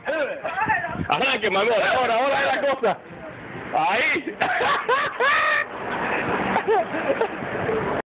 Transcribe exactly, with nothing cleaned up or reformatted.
Arranque, mamá, ahora, ahora es la cosa. Ahí.